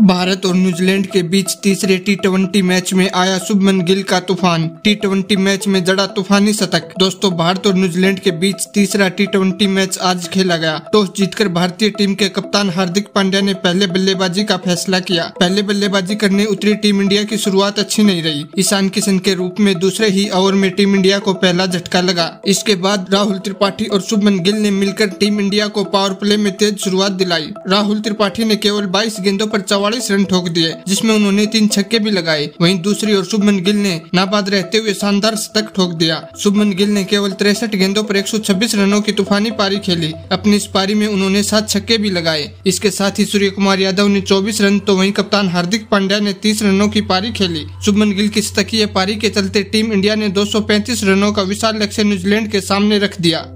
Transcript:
भारत और न्यूजीलैंड के बीच तीसरे टी20 मैच में आया शुभमन गिल का तूफान। टी20 मैच में जड़ा तूफानी शतक। दोस्तों, भारत और न्यूजीलैंड के बीच तीसरा टी20 मैच आज खेला गया। टॉस जीतकर भारतीय टीम के कप्तान हार्दिक पांड्या ने पहले बल्लेबाजी का फैसला किया। पहले बल्लेबाजी करने उतरी टीम इंडिया की शुरुआत अच्छी नहीं रही। ईशान किशन के रूप में दूसरे ही ओवर में टीम इंडिया को पहला झटका लगा। इसके बाद राहुल त्रिपाठी और शुभमन गिल ने मिलकर टीम इंडिया को पावर प्ले में तेज शुरुआत दिलाई। राहुल त्रिपाठी ने केवल 22 गेंदों पर 44 रन ठोक दिए, जिसमें उन्होंने 3 छक्के भी लगाए। वहीं दूसरी ओर शुभमन गिल ने नाबाद रहते हुए शानदार शतक ठोक दिया। शुभमन गिल ने केवल 63 गेंदों पर 126 रनों की तूफानी पारी खेली। अपनी इस पारी में उन्होंने 7 छक्के भी लगाए। इसके साथ ही सूर्य कुमार यादव ने 24 रन तो वहीं कप्तान हार्दिक पांड्या ने 30 रनों की पारी खेली। शुभमन गिल की शतकीय पारी के चलते टीम इंडिया ने 235 रनों का विशाल लक्ष्य न्यूजीलैंड के सामने रख दिया।